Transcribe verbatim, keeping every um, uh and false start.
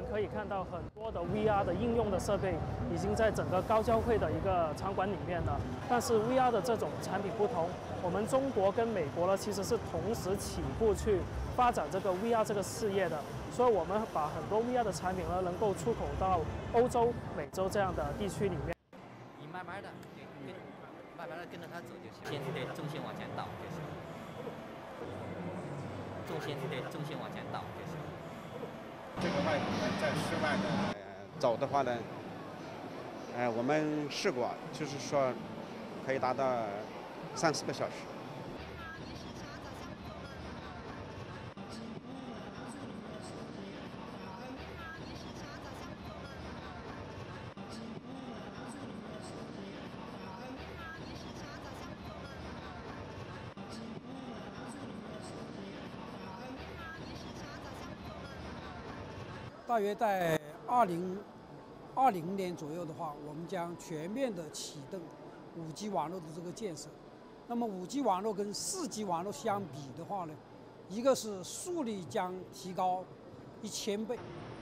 可以看到很多的 V R 的应用的设备已经在整个高交会的一个场馆里面了。但是 V R 的这种产品不同，我们中国跟美国呢其实是同时起步去发展这个 V R 这个事业的，所以我们把很多 V R 的产品呢能够出口到欧洲、美洲这样的地区里面。 你慢慢的跟慢慢的跟着它走就行，先对重心往前倒就行，重心对重心往前倒就行。 这个外面在室外的、呃、走的话呢，呃，我们试过，就是说可以达到三四个小时。 大约在二零二零年左右的话，我们将全面的启动五 G 网络的这个建设。那么五 G 网络跟四 G 网络相比的话呢，一个是速率将提高一千倍。